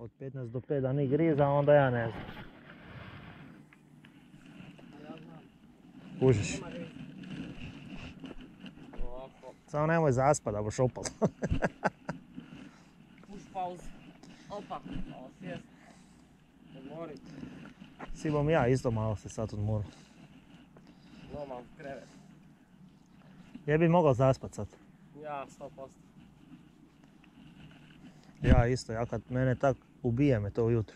od 15 do 5 da ni griza, onda ja ne znam. Kužiš. Samo nemoj zaspat da boš opal. Push pause. Opa, malo sjest. Odmori. Si bom ja isto malo se sad odmorio. Normalno krevet. Je bi mogao zaspat sad. Ja, 100%. Ja isto, ja kad mene tak ubije me to ujutro.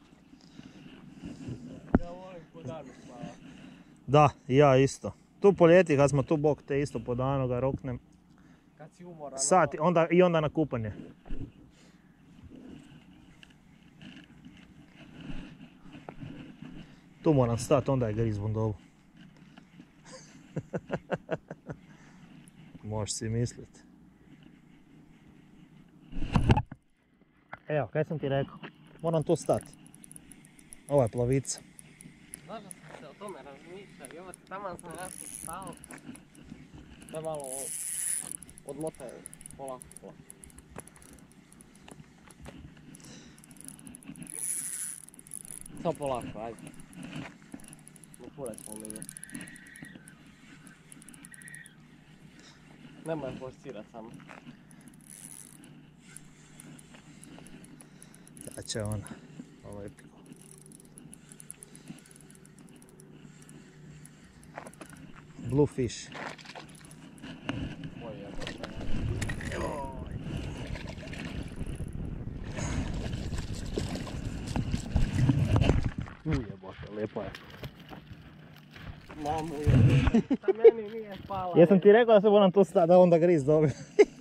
Ja volim po danu spava. Da, ja isto. Tu po ljeti kad smo tu bok te isto po danu ga roknem. Kad si umoran. Sat onda na kupanje. Tu moram stati, onda je griz bundovu. Možeš si misliti. Evo, kaj sam ti rekao? Moram tu stati. Ovo je plavica. Znaš da sam se o tome razmišljao i ovo taman sam nešto stao. Da malo odmotaj polako. Samo polako, ajde. Ne kuraj smo liniju. Nemoj forcirat samo. Da će ona. Ovo je piko. Blue fish. Ujebote, lijepo je. Mamu je, ta meni nije spala. Jesam ti rekao da se moram tu stati, da onda griz dobije.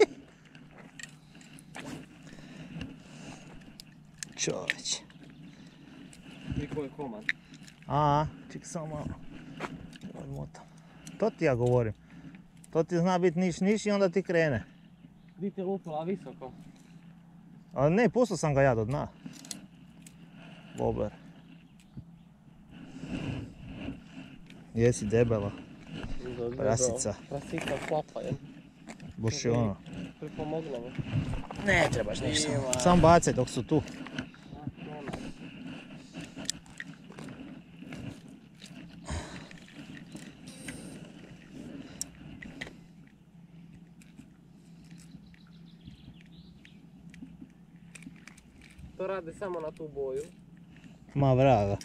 Čovječe. I koji komad? Ček samo malo. Odmotam. To ti ja govorim. To ti zna biti niš i onda ti krene. Di ti lupila visoko? Ali ne, pustio sam ga ja do dna. Bober. Jesi debela. Prasica. Prasica slapa je. Boš i ono. Pripomogne mi. Ne trebaš ništa. Samo bacaj dok su tu. To rade samo na tu boju. Ma vraga.